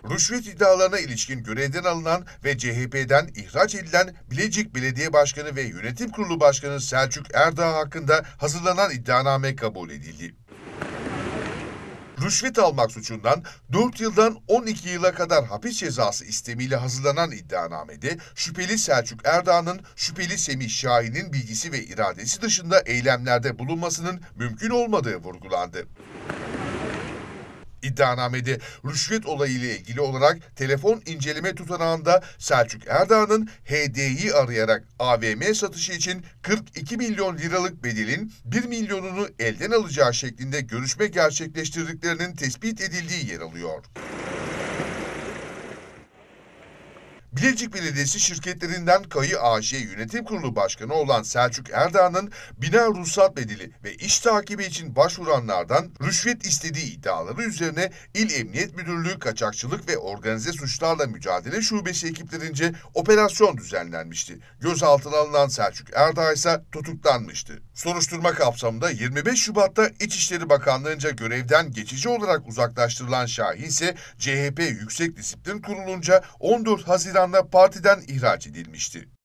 Rüşvet iddialarına ilişkin görevden alınan ve CHP'den ihraç edilen Bilecik Belediye Başkanı ve Yönetim Kurulu Başkanı Selçuk Erdağ hakkında hazırlanan iddianame kabul edildi. Rüşvet almak suçundan 4 yıldan 12 yıla kadar hapis cezası istemiyle hazırlanan iddianamede şüpheli Selçuk Erdağ'ın şüpheli Semih Şahin'in bilgisi ve iradesi dışında eylemlerde bulunmasının mümkün olmadığı vurgulandı. İddianamede rüşvet olayıyla ilgili olarak telefon inceleme tutanağında Selçuk Erdağ'ın HD'yi arayarak AVM satışı için 42 milyon liralık bedelin 1 milyonunu elden alacağı şeklinde görüşme gerçekleştirdiklerinin tespit edildiği yer alıyor. Bilecik Belediyesi şirketlerinden Kayı AŞ Yönetim Kurulu Başkanı olan Selçuk Erdağ'ın bina ruhsat bedeli ve iş takibi için başvuranlardan rüşvet istediği iddiaları üzerine İl Emniyet Müdürlüğü Kaçakçılık ve Organize Suçlarla Mücadele Şubesi ekiplerince operasyon düzenlenmişti. Gözaltına alınan Selçuk Erdağ ise tutuklanmıştı. Soruşturma kapsamında 25 Şubat'ta İçişleri Bakanlığı'nca görevden geçici olarak uzaklaştırılan Şahin ise CHP Yüksek Disiplin Kurulu'nca 14 Haziran'da partiden ihraç edilmişti.